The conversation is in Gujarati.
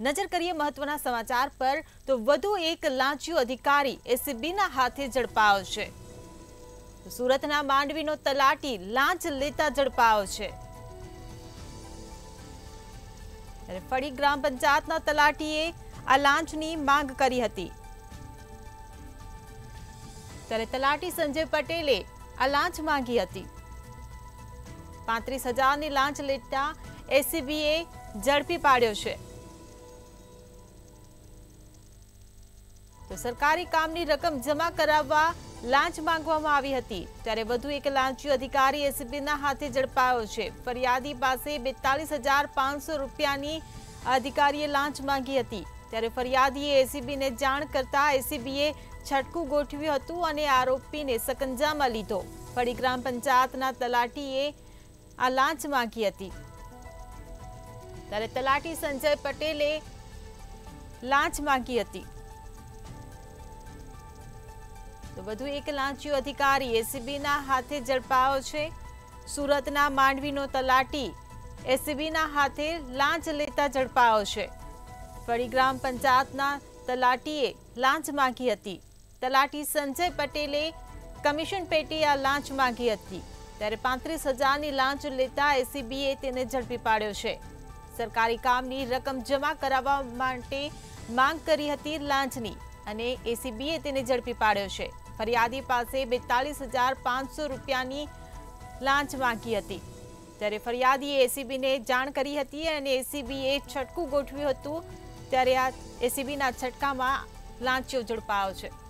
નજર કરીએ મહત્વના સમાચાર પર તો વધુ એક લાંચિયો અધિકારી એસીબીના હાથે ઝડપાયો છે। સુરતના માંડવીનો તલાટી લાંચ લેતા ઝડપાયો છે। ફળી ગ્રામ પંચાયતના તલાટીએ આ લાંચની માંગ કરી હતી ત્યારે તલાટી સંજય પટેલે આ લાંચ માંગી હતી। 35,000ની લાંચ લેતા એસીબીએ ઝડપી પાડ્યો છે। તો સરકારી કામની રકમ જમા કરાવવા લાંચ માંગવામાં આવી હતી ત્યારે વધુ એક લાંચિયો અધિકારી એસીબીના હાથે ઝડપાયો છે। ફરિયાદી પાસે 42,500 રૂપિયાની અધિકારીએ લાંચ માંગી હતી ત્યારે ફરિયાદીએ એસીબીને જાણ કરતા એસીબીએ છટકું ગોઠવ્યું હતું અને આરોપીને સકંજામાં લીધો। ફળી ગ્રામ પંચાયતના તલાટીએ આ લાંચ માંગી હતી ત્યારે તલાટી સંજય પટેલે લાંચ માંગી હતી। તો વધુ એક લાંચિયો અધિકારી એસીબીના હાથે ઝડપાયો છે। સુરતના માંડવીનો તલાટી એસીબીના હાથે લાંચ લેતા ઝડપાયો છે। ફળી ગ્રામ પંચાયતના તલાટીએ લાંચ માંગી હતી। તલાટી સંજય પટેલે કમિશન પેટે આ લાંચ માંગી હતી ત્યારે 35,000ની લાંચ લેતા એસીબીએ તેને ઝડપી પાડ્યો છે। સરકારી કામની રકમ જમા કરાવવા માટે માંગ કરી હતી લાંચની અને એસીબીએ તેને ઝડપી પાડ્યો છે। ફરિયાદી પાસે 42,500 રૂપિયાની લાંચ માંગી હતી ત્યારે ફરિયાદીએ એસીબીને જાણ કરી હતી અને એસીબીએ છટકું ગોઠવ્યું હતું ત્યારે આ એસીબીના છટકામાં લાંચિયો ઝડપાયો છે।